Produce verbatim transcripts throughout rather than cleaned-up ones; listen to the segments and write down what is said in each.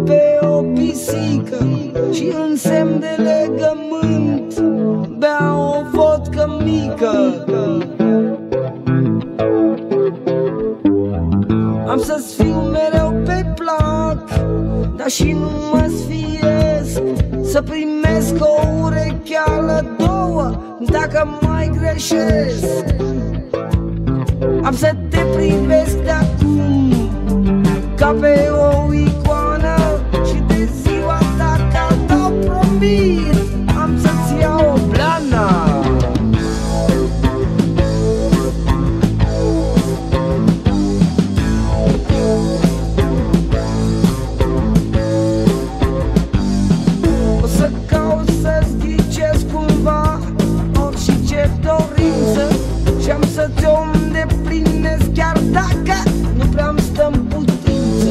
pe o pisică și în semn de legământ bea o vodcă mică. Am să-ți fiu mereu pe plac, dar și nu mă sfiesc să primesc o urecheală, două, dacă mai greșesc. Am să te privesc de acum ca pe o icoană și de ziua ta cadou promit am să-ți iau o blană. O să caut să-ți ghicesc cumva orice dorință și am să te-o îndeplinesc chiar dacă nu prea-mi stă în putință.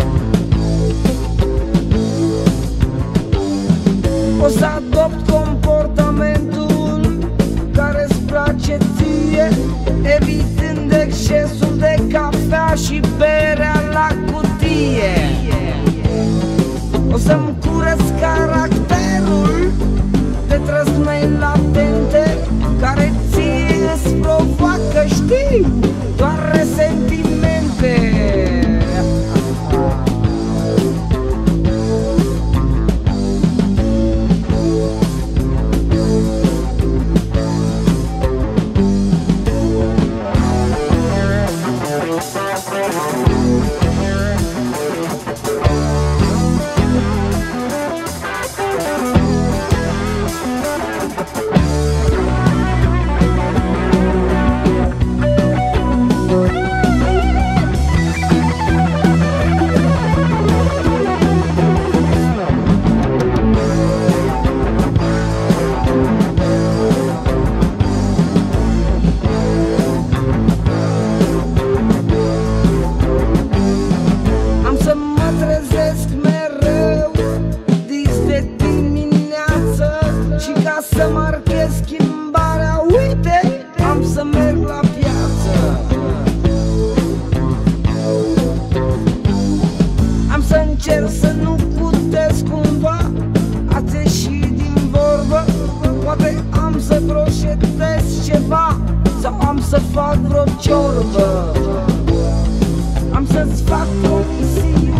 O să adopt comportamentul care-ți place ție, evitând excesul de cafea și berea la cutie. O să-mi curăț caracterul de trăsnei latente care ție îți provoacă, știu, doar resentimente. Să marchez schimbarea, uite, am să merg la piață. Am să încerc să nu cutesc cumva a te ieși din vorbă. Poate am să croșetez ceva sau am să fac vreo ciorbă. Am să-ți fac promisiuni